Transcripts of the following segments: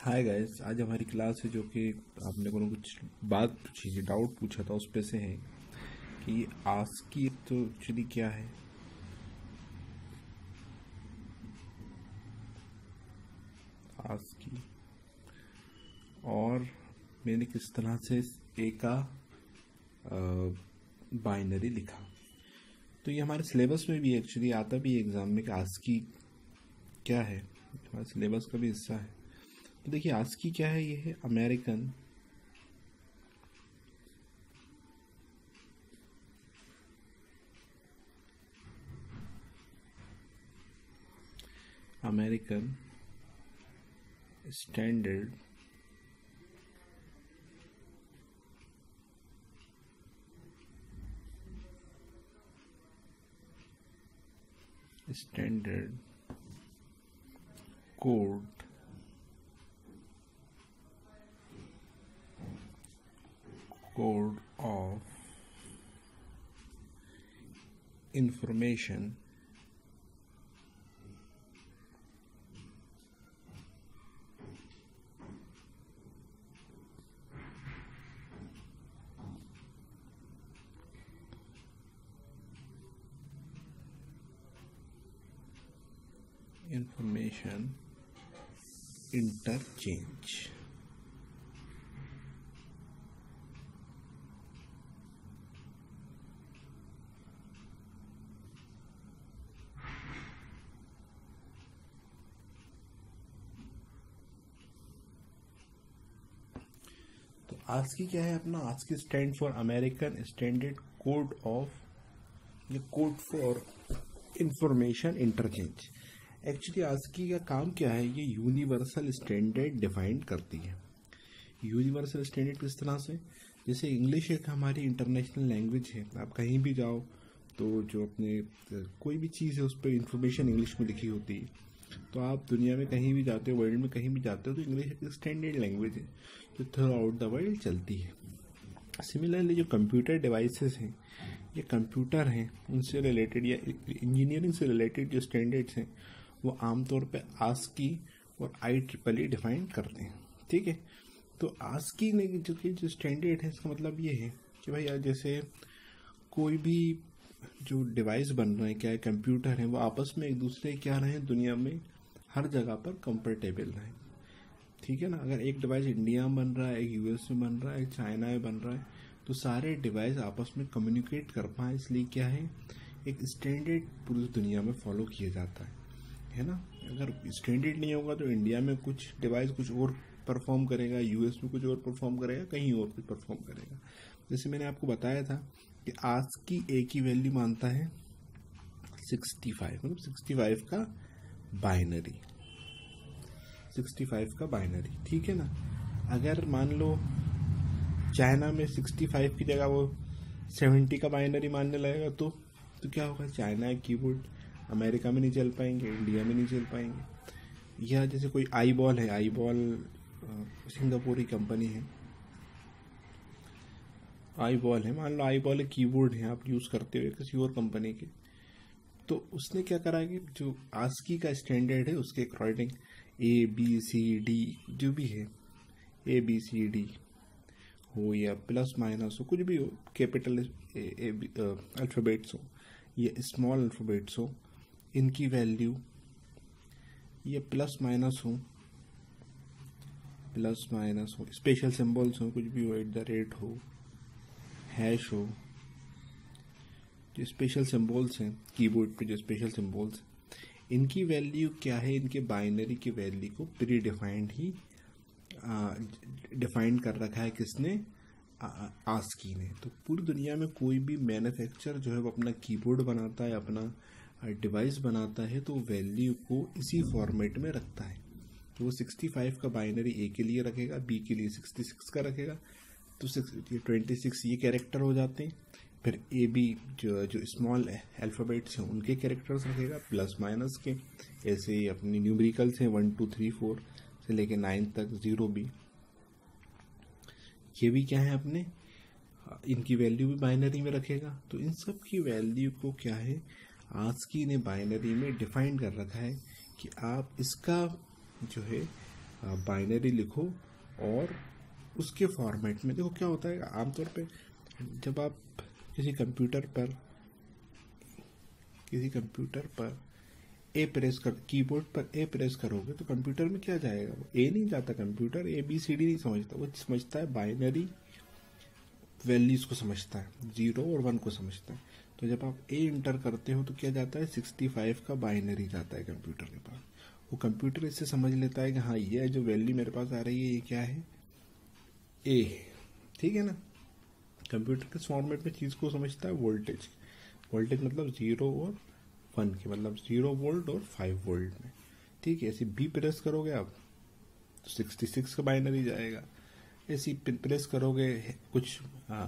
Hi guys, आज हमारी class है जो कि आपने को कुछ बात पूछी थी, डाउट पूछा था, उस पे से है कि आस्की तो एक्चुअली क्या है। आस्की और मैंने किस तरह से ए का बाइनरी लिखा। तो ये हमारे सिलेबस में भी एक्चुअली आता भी है एग्जाम में कि आस्की क्या है, हमारे सिलेबस का भी हिस्सा है। तो देखिए आस्की क्या है, ये है American standard code of information interchange. तो आस्की क्या है अपना, ASCII stand for American standard code of या code for information interchange. Actually ASCII का काम क्या है, ये यूनिवर्सल स्टैंडर्ड डिफाइन करती है। यूनिवर्सल स्टैंडर्ड किस तरह से, जैसे इंग्लिश एक हमारी इंटरनेशनल लैंग्वेज है, आप कहीं भी जाओ तो जो अपने कोई भी चीज़ है उस पर इंफॉर्मेशन इंग्लिश में लिखी होती है। तो आप दुनिया में कहीं भी जाते हो, वर्ल्ड में कहीं भी जाते हो, तो इंग्लिश एक स्टैंडर्ड लैंग्वेज है जो थ्रू आउट द वर्ल्ड चलती है। सिमिलरली जो कंप्यूटर डिवाइसेस हैं, ये कंप्यूटर हैं, उनसे रिलेटेड या इंजीनियरिंग से रिलेटेड जो स्टैंडर्ड्स हैं वो आमतौर पे आस्की और IEEE डिफाइन करते हैं। ठीक है, तो आस्की ने जो स्टैंडर्ड है, इसका मतलब ये है कि भाई यार जैसे कोई भी जो डिवाइस बन रहे हैं, क्या है कंप्यूटर है, वो आपस में एक दूसरे क्या रहे, दुनिया में हर जगह पर कंपेटेबल रहे। ठीक है ना, अगर एक डिवाइस इंडिया में बन रहा है, एक US में बन रहा है, एक चाइना में बन रहा है, तो सारे डिवाइस आपस में कम्युनिकेट कर पाए, इसलिए क्या है एक स्टैंडर्ड पूरी दुनिया में फॉलो किया जाता है ना। अगर स्टैंडर्ड नहीं होगा तो इंडिया में कुछ डिवाइस कुछ और परफॉर्म करेगा, US में कुछ और परफॉर्म करेगा, कहीं और कुछ परफॉर्म करेगा। जैसे मैंने आपको बताया था कि आस्की ए की वैल्यू मानता है 65, मतलब 65 का बाइनरी, 65 का बाइनरी। ठीक है ना, अगर मान लो चाइना में 65 की जगह वो 70 का बाइनरी मानने लगेगा तो क्या होगा, चाइना के कीबोर्ड अमेरिका में नहीं चल पाएंगे, इंडिया में नहीं चल पाएंगे। या जैसे कोई आईबॉल है, आईबॉल सिंगापुरी कंपनी है, आईबॉल है, मान लो आईबॉल एक कीबोर्ड है, आप यूज़ करते हुए किसी और कंपनी के, तो उसने क्या करा कि जो आस्की का स्टैंडर्ड है उसके अकॉर्डिंग ABCD जो भी है, ABCD हो या प्लस माइनस हो, कुछ भी हो, कैपिटल अल्फ़ाबेट्स हो या स्मॉल अल्फ़ाबेट्स हो, इनकी वैल्यू ये प्लस माइनस हो, स्पेशल सिंबल्स हो, कुछ भी हो, @ हो, हैश हो, जो स्पेशल सिंबल्स हैं कीबोर्ड पे, जो स्पेशल सिंबल्स, इनकी वैल्यू क्या है, इनके बाइनरी की वैल्यू को प्री डिफाइंड ही डिफाइन कर रखा है किसने, आस्की ने। तो पूरी दुनिया में कोई भी मैन्युफैक्चरर जो है वो अपना कीबोर्ड बनाता है, अपना डिवाइस बनाता है, तो वैल्यू को इसी फॉर्मेट में रखता है। तो वो 65 का बाइनरी A के लिए रखेगा, B के लिए 66 का रखेगा, तो 26 ये कैरेक्टर हो जाते हैं। फिर AB जो स्मॉल अल्फ़ाबेट्स हैं उनके कैरेक्टर्स रखेगा, प्लस माइनस के, ऐसे ही अपनी न्यूमेरिकल्स हैं 1 2 3 4 से लेके 9 तक, 0 भी, ये भी क्या है अपने, इनकी वैल्यू भी बाइनरी में रखेगा। तो इन सब की वैल्यू को क्या है, आस्की ने बाइनरी में डिफाइन कर रखा है कि आप इसका जो है बाइनरी लिखो और उसके फॉर्मेट में। देखो क्या होता है, आमतौर पे जब आप किसी कंप्यूटर पर ए प्रेस कर, कीबोर्ड पर ए प्रेस करोगे तो कंप्यूटर में क्या जाएगा, वो ए नहीं जाता। कंप्यूटर ABCD नहीं समझता, वो समझता है बाइनरी वैल्यूज को समझता है, 0 और 1 को समझता है। तो जब आप ए इंटर करते हो तो क्या जाता है, 65 का बाइनरी जाता है कंप्यूटर के पास। वो कंप्यूटर इससे समझ लेता है कि हाँ ये जो वैल्यू मेरे पास आ रही है ये क्या है, ए है। ठीक है ना। कंप्यूटर के फॉर्मेट में चीज़ को समझता है वोल्टेज मतलब 0 और 1 के, मतलब 0 वोल्ट और 5 वोल्ट में। ठीक है। ऐसे बी प्रेस करोगे आप तो 66 का बाइनरी जाएगा। ऐसे प्रेस करोगे कुछ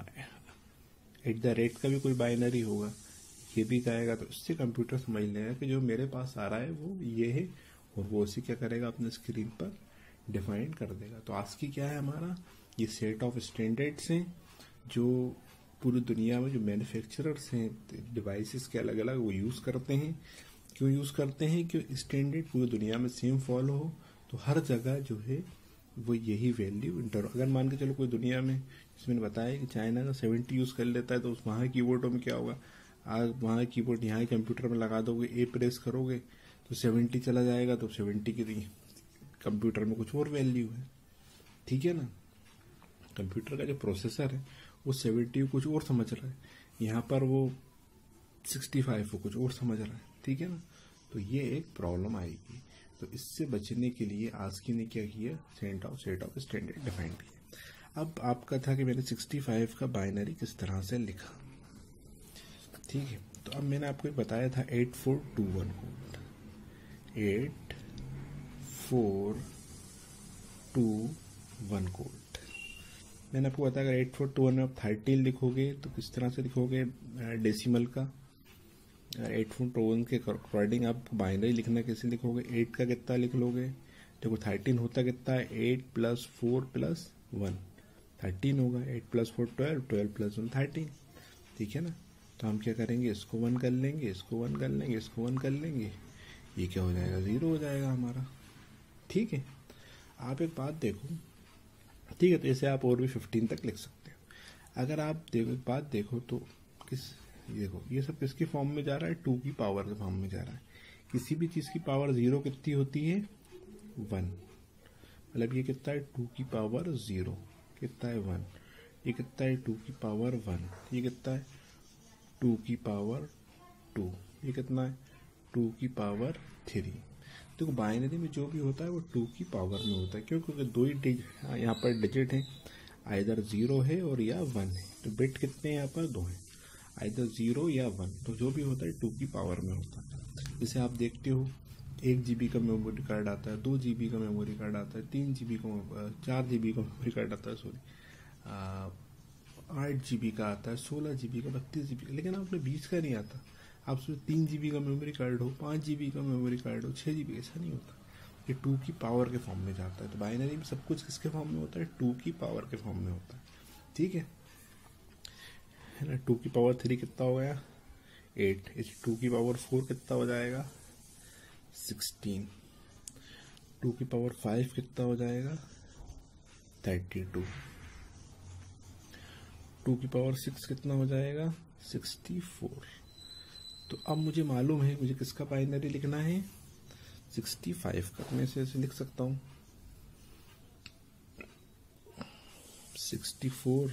@ का भी कोई बाइनरी होगा, ये भी जाएगा। तो उससे कंप्यूटर समझ लेगा कि जो मेरे पास आ रहा है वो ये है, और वो उसी क्या करेगा, अपने स्क्रीन पर डिफाइन कर देगा। तो आज की क्या है हमारा, ये सेट ऑफ स्टैंडर्ड्स हैं जो पूरी दुनिया में जो मैन्युफैक्चरर्स हैं डिवाइसेस के अलग अलग वो यूज़ करते हैं। क्यों यूज़ करते हैं, कि स्टैंडर्ड पूरी दुनिया में सेम फॉलो हो। तो हर जगह जो है वो यही वैल्यू इंटर, अगर मान के चलो कोई दुनिया में, जिसमें मैंने बताया कि चाइना का 70 यूज़ कर लेता है, तो उस वहाँ कीबोर्डों में क्या होगा, आप वहाँ कीबोर्ड यहाँ कंप्यूटर में लगा दोगे, ए प्रेस करोगे तो 70 चला जाएगा, तो 70 की कंप्यूटर में कुछ और वैल्यू है। ठीक है ना। कंप्यूटर का जो प्रोसेसर है वो 70 कुछ और समझ रहा है, यहाँ पर वो 65 को कुछ और समझ रहा है। ठीक है ना। तो ये एक प्रॉब्लम आएगी। तो इससे बचने के लिए आस्की ने क्या किया, सेट ऑफ स्टैंडर्ड डिफाइन किया। अब आपका था कि मैंने 65 का बाइनरी किस तरह से लिखा। ठीक है। तो अब मैंने आपको बताया था 8421 कोड, 8421 कोड मैंने आपको बताया। अगर 8421 में आप 13 लिखोगे तो किस तरह से लिखोगे, डेसिमल का। 8421 के अकॉर्डिंग आप बाइनरी लिखना कैसे लिखोगे, 8 का कितना लिख लोगे। देखो 13 होता कितना है, 8 + 4 + 1 13 होगा। 8 + 4 12, 12 + 1 13। ठीक है ना। तो हम क्या करेंगे, इसको 1 कर लेंगे, इसको 1 कर लेंगे, इसको 1 कर लेंगे, ये क्या हो जाएगा, 0 हो जाएगा हमारा। ठीक है। आप एक बात देखो। ठीक है। तो ऐसे आप और भी 15 तक लिख सकते हो। अगर आप देखो एक बात देखो तो देखो ये सब किसके फॉर्म में जा रहा है, 2 की पावर के फॉर्म में जा रहा है। किसी भी चीज़ की पावर 0 कितनी होती है, 1। मतलब ये कितना है, 2 की पावर 0 कितना है, 1। ये कितना है, 2 की पावर 1। ये कितना है, 2 की पावर 2। ये कितना है, 2 की पावर 3। देखो बाइनरी में जो भी होता है वो 2 की पावर में होता है। क्यों, क्योंकि दो ही यहाँ पर डिजिट है, आइदर 0 है और या 1 है। तो बिट कितने यहाँ पर, 2 है, आइदर 0 या 1। तो जो भी होता है 2 की पावर में होता है। जैसे आप देखते हो 1 GB का मेमोरी कार्ड आता है, 2 GB का मेमोरी कार्ड आता है, 3 GB का, 4 GB का मेमोरी कार्ड आता है, 8 GB का आता है, 16 GB का, 32 GB का। लेकिन आपने 20 का नहीं आता। आप उसमें 3 GB का मेमोरी कार्ड हो, 5 GB का मेमोरी कार्ड हो, 6 GB, ऐसा नहीं होता। ये 2 की पावर के फॉर्म में जाता है। तो बाइनरी में सब कुछ किसके फॉर्म में होता है, 2 की पावर के फॉर्म में होता है। ठीक है ना। 2 की पावर 3 कितना हो गया, 8। इस 2 की पावर 4 कितना हो जाएगा, 16। 2 की पावर 5 कितना हो जाएगा, 32। 2 की पावर 6 कितना हो जाएगा, 64। तो अब मुझे मालूम है मुझे किसका बाइनरी लिखना है, 65 का। मैं ऐसे लिख सकता हूँ 64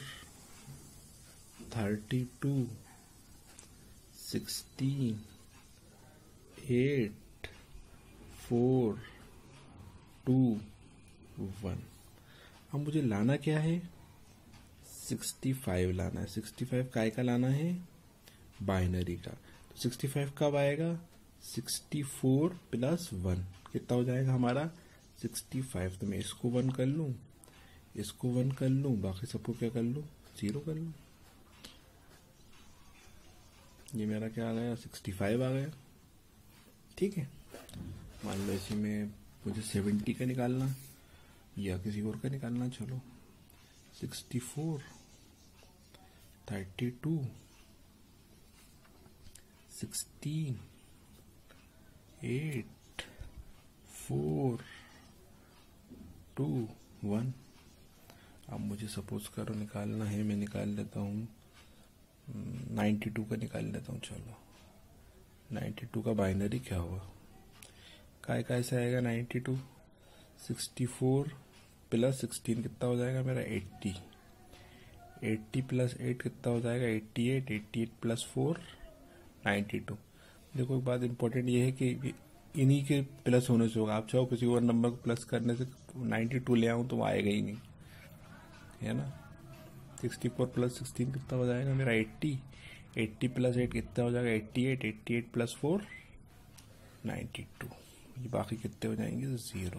32 16 8 4 2 1। अब मुझे लाना क्या है, 65 लाना है। 65 काय का लाना है, बाइनरी का। तो 65 कब आएगा, 64 + 1 कितना हो जाएगा हमारा, 65। तो मैं इसको 1 कर लूँ, इसको 1 कर लूँ, बाकी सबको क्या कर लूँ, 0 कर लूँ। ये मेरा क्या आ गया, 65 आ गया। ठीक है। मान लो इसी में मुझे 70 का निकालना या किसी और का निकालना, चलो 64 32 16 8 4 2 1। अब मुझे सपोज करो निकालना है, मैं निकाल लेता हूँ 92 का निकाल लेता हूँ। चलो 92 का बाइनरी क्या हुआ, काय से आएगा 92, 64 प्लस 16 कितना हो जाएगा मेरा 80, 80 प्लस 8 कितना हो जाएगा 88, 88 प्लस 4 92। देखो एक बात इम्पोर्टेंट ये है कि इन्हीं के प्लस होने से होगा। आप चाहो किसी और नंबर को प्लस करने से 92 ले आऊँ तो आएगा ही नहीं, है ना। 64 प्लस 16 कितना हो जाएगा मेरा 80, 80 प्लस 8 कितना हो जाएगा 88, 88 प्लस 4 92। ये बाकी कितने हो जाएंगे 0,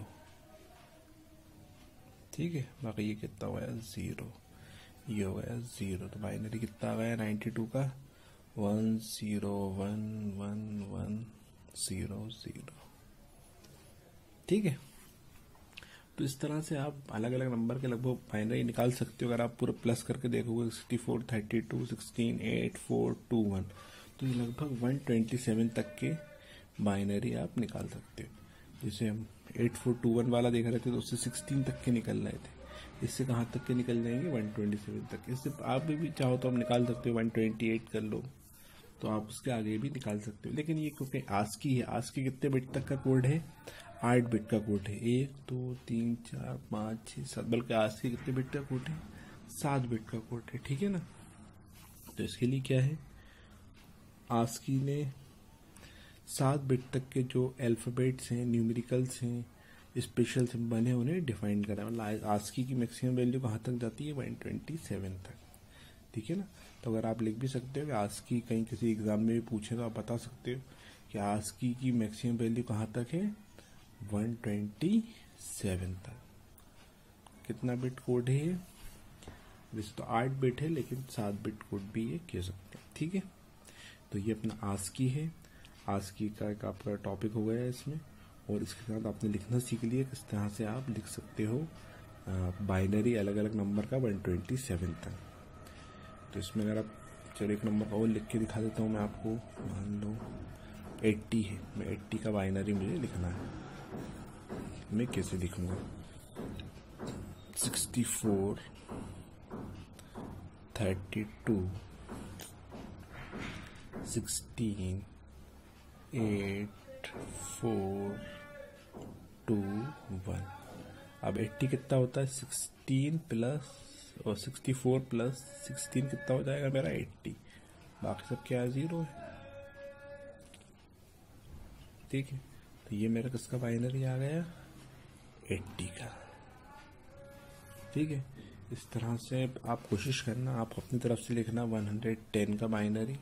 ठीक है। बाकी ये कितना हो गया 0, ये हो गया 0। तो बाइनरी कितना आ गया 92 का 1 0 1 1 1 0 0, ठीक है। तो इस तरह से आप अलग अलग नंबर के लगभग बाइनरी निकाल सकते हो। अगर आप पूरा प्लस करके देखोगे 64 32 16 8 4 2 1, तो ये लगभग 127 तक के बाइनरी आप निकाल सकते हो। जैसे हम 8421 वाला देख रहे थे तो उससे 16 तक के निकल रहे थे, इससे कहाँ तक के निकल जाएंगे 127 तक। इससे आप भी चाहो तो आप निकाल सकते हो 128 कर लो, तो आप उसके आगे भी निकाल सकते हो। लेकिन ये क्योंकि आस्की है, आस्की कितने बिट तक का कोड है 8 बिट का कोड है, 1 2 3 4 5 6 7, बल्कि आस्की कितने बिट का कोड है 7 बिट का कोड है, ठीक है ना। तो इसके लिए क्या है, आस्की ने 7 बिट तक के जो अल्फाबेट्स हैं, न्यूमेरिकल्स हैं, स्पेशल सिंबल है, उन्हें डिफाइन करा। मतलब आस्की की मैक्सिमम वैल्यू कहाँ तक जाती है 127 तक, ठीक है ना। तो अगर आप लिख भी सकते हो कि आस्की कहीं किसी एग्जाम में भी पूछे तो आप बता सकते हो कि आस्की की मैक्सिमम वैल्यू कहाँ तक है 127 तक। कितना बिट कोड है ये, वैसे तो 8 बिट है लेकिन 7 बिट कोड भी ये कह सकते हैं, ठीक है। तो ये अपना आस्की है, आस्की का एक आपका टॉपिक हो गया है इसमें। और इसके साथ आपने लिखना सीख लिया किस तरह से आप लिख सकते हो बाइनरी अलग अलग नंबर का 127 तक। तो इसमें अगर आप चलो एक नंबर और लिख के दिखा देता हूँ मैं आपको। मान लो 80 है, मैं 80 का बाइनरी मुझे लिखना है, मैं कैसे लिखूंगा 64 32 16 8 4 2 1। अब 80 कितना होता है 16 प्लस और 64 प्लस 16 कितना हो जाएगा मेरा 80, बाकी सब क्या है 0 है, ठीक है। तो ये मेरा किसका बाइनरी आ गया 80 का, ठीक है। इस तरह से आप कोशिश करना, आप अपनी तरफ से लिखना 110 का बाइनरी।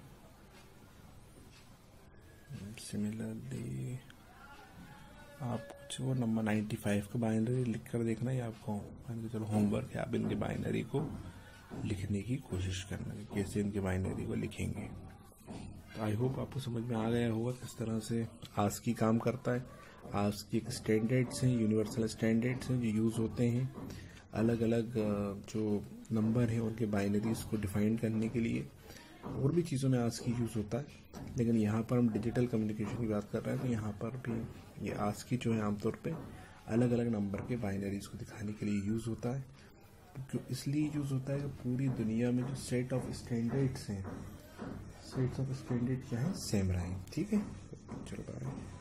सिमिलरली आप कुछ वो नंबर 95 का बाइनरी लिख कर देखना, या आपको चलो होमवर्क है, आप इनके बाइनरी को लिखने की कोशिश करना कि कैसे इनके बाइनरी को लिखेंगे। तो आई होप आपको समझ में आ गया होगा किस तरह से आस्की काम करता है। आस्की एक स्टैंडर्ड्स हैं, यूनिवर्सल स्टैंडर्ड्स हैं जो यूज़ होते हैं अलग अलग जो नंबर हैं उनके बाइनरीज को डिफाइन करने के लिए। और भी चीज़ों में आस्की यूज़ होता है, लेकिन यहाँ पर हम डिजिटल कम्युनिकेशन की बात कर रहे हैं, तो यहाँ पर भी ये आस्की जो है आमतौर पे अलग अलग नंबर के बाइनरीज को दिखाने के लिए यूज़ होता है। क्यों इसलिए यूज़ होता है कि पूरी दुनिया में जो सेट ऑफ स्टैंडर्ड्स हैं, सेट्स ऑफ स्टैंडर्ड क्या है सेम रहें, ठीक है। चलो बाय।